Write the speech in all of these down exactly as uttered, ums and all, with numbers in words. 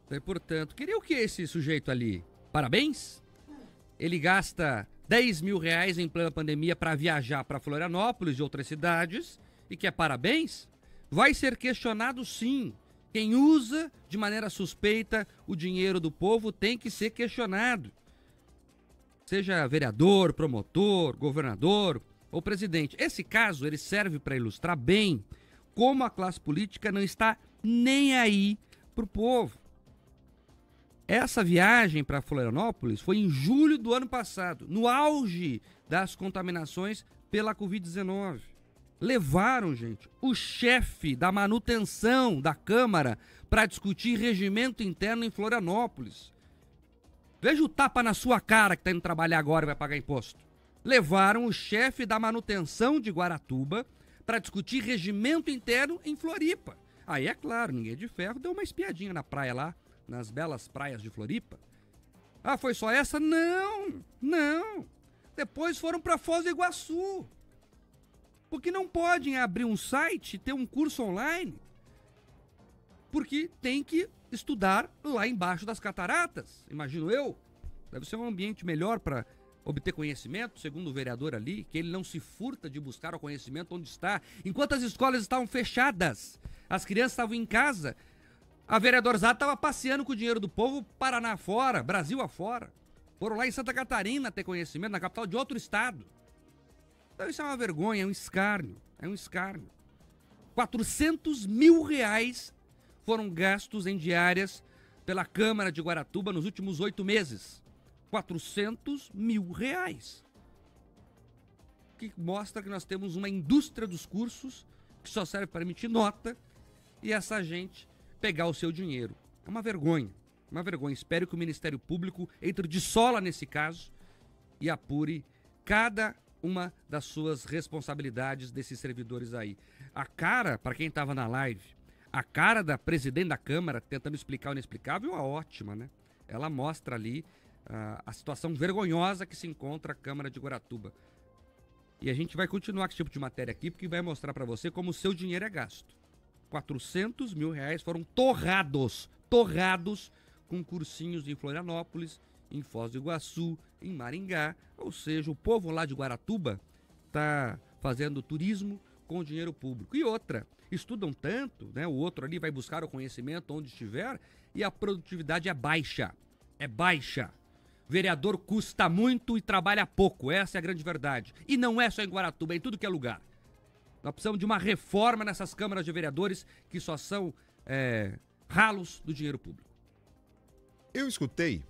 E, portanto, queria o que esse sujeito ali? Parabéns? Ele gasta dez mil reais em plena pandemia para viajar para Florianópolis e outras cidades e quer parabéns? Vai ser questionado sim. Quem usa de maneira suspeita o dinheiro do povo tem que ser questionado. Seja vereador, promotor, governador ou presidente. Esse caso ele serve para ilustrar bem como a classe política não está nem aí pro povo. Essa viagem para Florianópolis foi em julho do ano passado, no auge das contaminações pela covid dezenove. Levaram, gente, o chefe da manutenção da Câmara para discutir regimento interno em Florianópolis. Veja o tapa na sua cara que está indo trabalhar agora e vai pagar imposto. Levaram o chefe da manutenção de Guaratuba para discutir regimento interno em Floripa. Aí, é claro, ninguém de ferro deu uma espiadinha na praia lá, nas belas praias de Floripa. Ah, foi só essa? Não, não. Depois foram para Foz do Iguaçu. Porque não podem abrir um site e ter um curso online. Porque tem que estudar lá embaixo das cataratas, imagino eu. Deve ser um ambiente melhor para obter conhecimento, segundo o vereador ali, que ele não se furta de buscar o conhecimento onde está. Enquanto as escolas estavam fechadas, as crianças estavam em casa, a vereadorzada estava passeando com o dinheiro do povo, Paraná afora, Brasil afora. Foram lá em Santa Catarina ter conhecimento, na capital de outro estado. Então isso é uma vergonha, é um escárnio, é um escárnio. quatrocentos mil reais foram gastos em diárias pela Câmara de Guaratuba nos últimos oito meses. quatrocentos mil reais. Que mostra que nós temos uma indústria dos cursos que só serve para emitir nota e essa gente pegar o seu dinheiro. É uma vergonha, uma vergonha. Espero que o Ministério Público entre de sola nesse caso e apure cada uma das suas responsabilidades desses servidores aí. A cara, para quem estava na live, a cara da presidente da Câmara tentando explicar o inexplicável é ótima, né? Ela mostra ali uh, a situação vergonhosa que se encontra a Câmara de Guaratuba. E a gente vai continuar com esse tipo de matéria aqui, porque vai mostrar para você como o seu dinheiro é gasto. quatrocentos mil reais foram torrados, torrados com cursinhos em Florianópolis, em Foz do Iguaçu, em Maringá. Ou seja, o povo lá de Guaratuba está fazendo turismo com dinheiro público. E outra, estudam tanto, né? O outro ali vai buscar o conhecimento onde estiver e a produtividade é baixa. É baixa. Vereador custa muito e trabalha pouco. Essa é a grande verdade. E não é só em Guaratuba, é em tudo que é lugar. Nós precisamos de uma reforma nessas câmaras de vereadores que só são é, ralos do dinheiro público. Eu escutei,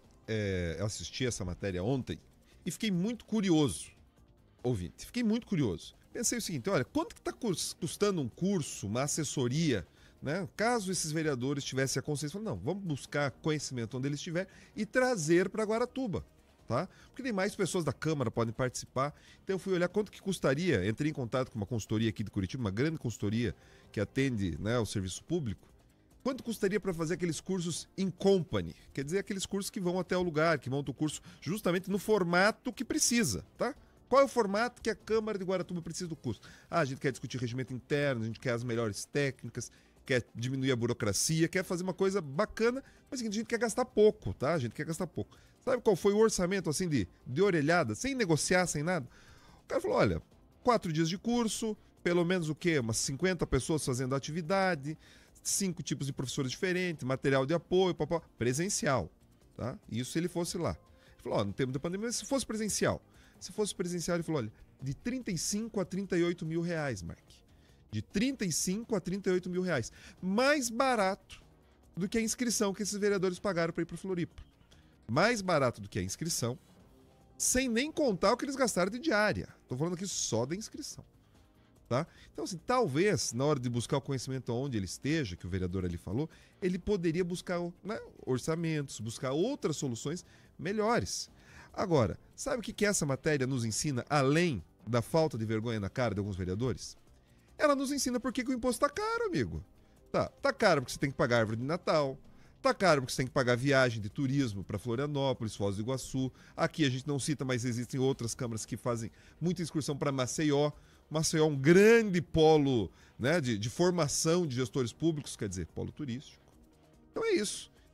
é, eu assisti essa matéria ontem e fiquei muito curioso, ouvinte, fiquei muito curioso. Pensei o seguinte, olha, quanto que está custando um curso, uma assessoria, né? Caso esses vereadores tivessem a consciência, não, vamos buscar conhecimento onde eles estiverem e trazer para Guaratuba. Tá? Porque nem mais pessoas da Câmara podem participar. Então eu fui olhar quanto que custaria. Entrei em contato com uma consultoria aqui de Curitiba, uma grande consultoria que atende, né, o serviço público. Quanto custaria para fazer aqueles cursos in company? Quer dizer, aqueles cursos que vão até o lugar, que montam o curso justamente no formato que precisa, tá? Qual é o formato que a Câmara de Guaratuba precisa do curso? Ah, a gente quer discutir regimento interno, a gente quer as melhores técnicas, quer diminuir a burocracia, quer fazer uma coisa bacana, mas a gente quer gastar pouco, tá? A gente quer gastar pouco. Sabe qual foi o orçamento, assim, de, de orelhada, sem negociar, sem nada? O cara falou, olha, quatro dias de curso, pelo menos o quê? Umas cinquenta pessoas fazendo atividade, cinco tipos de professores diferentes, material de apoio, papá, presencial, tá? Isso se ele fosse lá. Ele falou, ó, no tempo da pandemia, mas se fosse presencial. Se fosse presencial, ele falou, olha, de trinta e cinco a trinta e oito mil reais, Mark. De trinta e cinco a trinta e oito mil reais. Mais barato do que a inscrição que esses vereadores pagaram para ir para Floripa. Mais barato do que a inscrição, sem nem contar o que eles gastaram de diária. Estou falando aqui só da inscrição. Tá? Então, assim, talvez, na hora de buscar o conhecimento onde ele esteja, que o vereador ali falou, ele poderia buscar, né, orçamentos, buscar outras soluções melhores. Agora, sabe o que, que essa matéria nos ensina, além da falta de vergonha na cara de alguns vereadores? Ela nos ensina por que, que o imposto tá caro, amigo. Tá, tá caro porque você tem que pagar árvore de Natal, tá caro porque você tem que pagar viagem de turismo para Florianópolis, Foz do Iguaçu. Aqui a gente não cita, mas existem outras câmaras que fazem muita excursão para Maceió. Maceió é um grande polo, né, de, de formação de gestores públicos, quer dizer, polo turístico. Então é isso.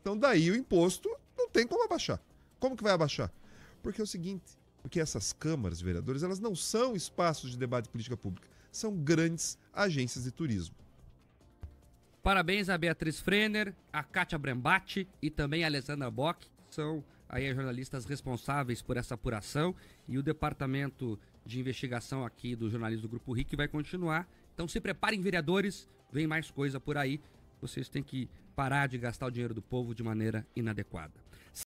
Então daí o imposto não tem como abaixar. Como que vai abaixar? Porque é o seguinte, porque essas câmaras, vereadores, elas não são espaços de debate de política pública, são grandes agências de turismo. Parabéns a Beatriz Frenner, a Kátia Brembati e também a Alessandra Bock, que são aí as jornalistas responsáveis por essa apuração, e o departamento de investigação aqui do jornalismo do Grupo R I C vai continuar. Então se preparem, vereadores, vem mais coisa por aí. Vocês têm que parar de gastar o dinheiro do povo de maneira inadequada.